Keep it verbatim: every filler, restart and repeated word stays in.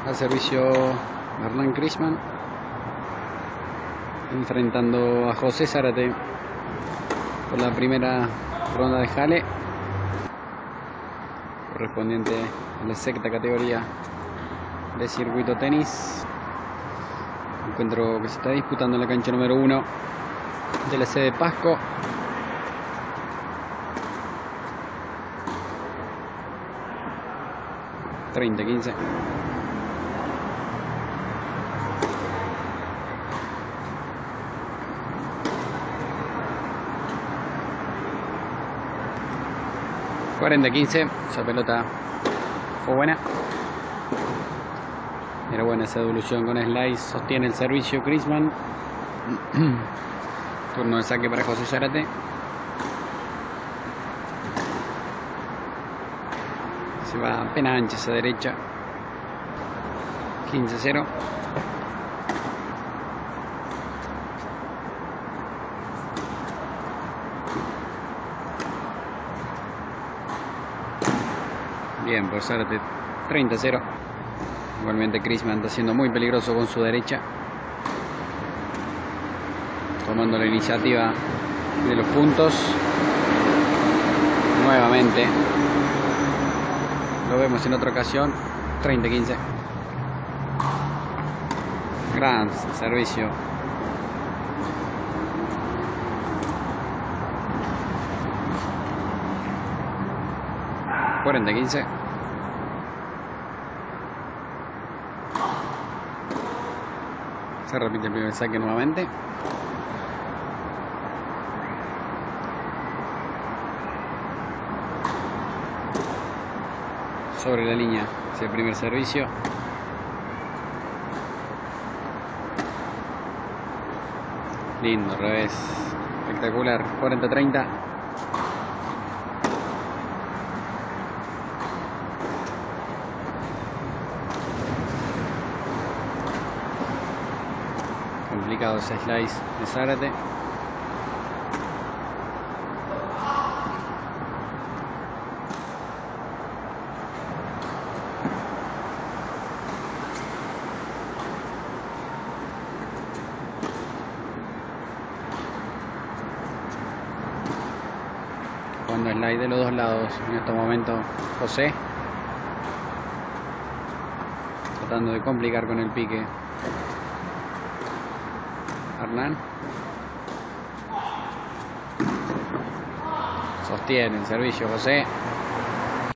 Al servicio Hernán Crisman, enfrentando a José Zárate por la primera ronda de jale correspondiente a la sexta categoría de circuito tenis. Encuentro que se está disputando en la cancha número uno de la sede Pasco. treinta quince. cuarenta quince. Esa pelota fue buena. Era buena esa devolución con slice. Sostiene el servicio Crisman. Turno de saque para José Zárate. Se va apenas ancha esa derecha. quince cero. Bien, por Zárate. treinta cero. Igualmente Crisman está siendo muy peligroso con su derecha, tomando la iniciativa de los puntos. Nuevamente lo vemos en otra ocasión. treinta quince. Gran servicio. cuarenta quince. Se repite el primer saque nuevamente. Sobre la línea hacia el primer servicio. Lindo revés. Espectacular. cuarenta treinta. Complicado ese slice de Zárate. Jugando slide de los dos lados en este momento José, tratando de complicar con el pique Hernán. Sostiene el servicio José.